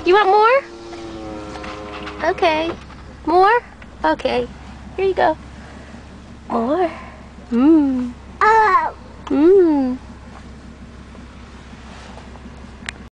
You want more? Okay. More? Okay. Here you go. More. Mmm.